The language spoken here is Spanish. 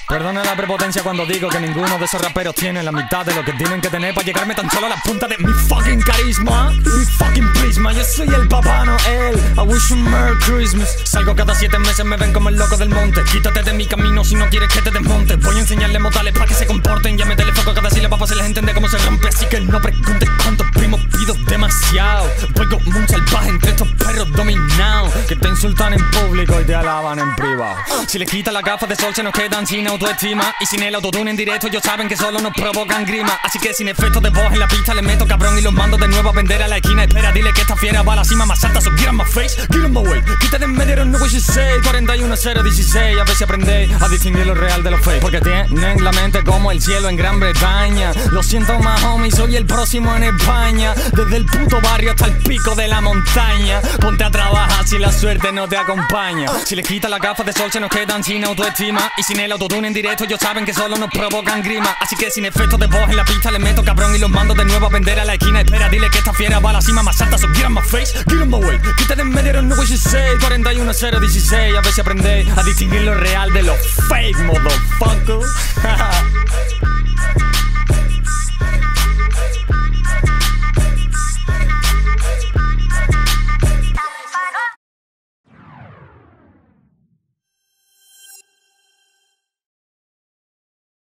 Perdona la prepotencia cuando digo que ninguno de esos raperos tiene la mitad de lo que tienen que tener para llegarme tan solo a la punta de mi fucking carisma, mi fucking prisma. Yo soy el Papá Noel, I wish you Merry Christmas. Salgo cada 7 meses, me ven como el loco del monte. Quítate de mi camino si no quieres que te desmonte. Voy a enseñarle modales para que se comporten. Ya me foco a cada sílaba para hacerles entender cómo se rompe. Así que no preguntes cuántos primos pido demasiado. Voy como un salvaje entre estos perros dominados que te insultan en público y te alaban en privado. Si les quitas las gafas de sol se nos quedan sin autoestima. Y sin el autotune en directo ellos saben que solo nos provocan grima. Así que sin efectos de voz en la pista les meto cabrón y los mando de nuevo a vender a la esquina. Espera, dile que esta fiera va a la cima más alta. So get on my face, get on my way. Quítate en medio, no what you say. 41-0-16, a ver si aprendéis a distinguir lo real de lo fake. Porque tienen la mente como el cielo en Gran Bretaña. Lo siento más homie, soy el próximo en España. Desde el puto barrio hasta el pico de la montaña. Ponte a trabajar si la suerte no te acompaña. Si les quitas las gafas de sol se nos quedan sin autoestima. Y sin el autotune en directo ellos saben que solo nos provocan grima. Así que sin efectos de voz en la pista les meto cabrón y los mando de nuevo a vender a la esquina. Espera, dile que esta fiera va a la cima más alta. So get on my face, get on my way. Quítate en medio, no what you say. 41-0-16, a ver si aprendéis a distinguir lo real de lo fake, motherfucker.